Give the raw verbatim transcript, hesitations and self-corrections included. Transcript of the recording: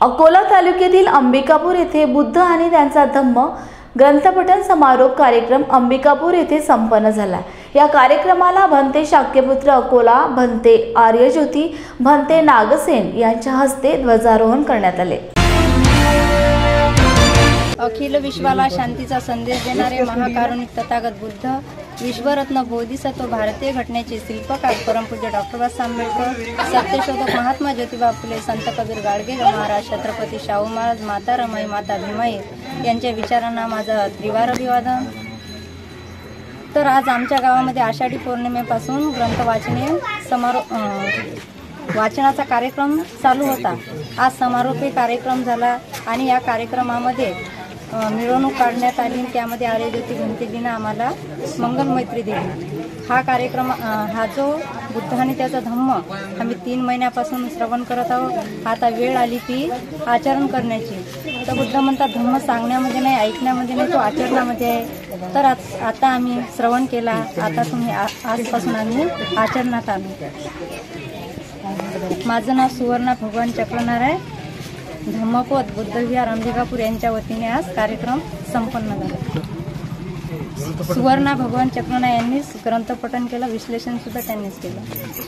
अकोला तालुक्यातील अंबिकापूर येथे बुद्ध आणि त्यांचा धम्म ग्रंथपठण समारोप कार्यक्रम अंबिकापूर येथे संपन्न झाला। या कार्यक्रमाला भंते शाक्यपुत्र अकोला, भंते आर्यज्योती, भंते नागसेन यांच्या हस्ते ध्वजारोहण करण्यात आले। अखिल विश्वाला शांतीचा संदेश देणारे महाकारुणिक तथागत बुद्ध, विश्वरत्न बोधिसत्व, भारतीय घटनेचे शिल्पकार परमपूज्य डॉक्टर बाबासाहेब आंबेडकर, सत्यशोधक महात्मा ज्योतिबा फुले, संत कबीर गाडगे महाराज, छत्रपती शाहू महाराज, माता रमाई, माता भीमाई यांच्या विचारांना माझा त्रिवार अभिवादन। तर आज आमच्या गावामध्ये आषाढी पौर्णिमेपासून ग्रंथ वाचने समारोप वाचनाचा कार्यक्रम चालू होता। आज समारोपी कार्यक्रम झाला आणि या कार्यक्रमामध्ये मिरवणूक काढण्यात आली। त्यामध्ये आर्यज्योती भंतेजींना आम्हाला मंगल मैत्री दिली। हा कार्यक्रम हा जो बुद्ध आणि त्याचा धम्म आम्ही तीन महिन्यापासून श्रवण करत आहोत। आता वेळ आली ती आचरण करण्याची। तर बुद्ध म्हणतात धम्म सांगण्यामध्ये नाही, ऐकण्यामध्ये नाही, तो आचरणामध्ये आहे। तर आता आम्ही श्रवण केला, आता तुम्ही आजपासून आम्ही आचरणात आलो। माझं नाव सुवर्णा भगवान चक्रनार आहे। धम्मपद बुद्धविहार अंबिकापूर यांच्या वतीने आज कार्यक्रम संपन्न झाला। सुवर्णा भगवान चक्रनार यांनीच ग्रंथपठण केलं, विश्लेषण सुद्धा त्यांनीच केलं।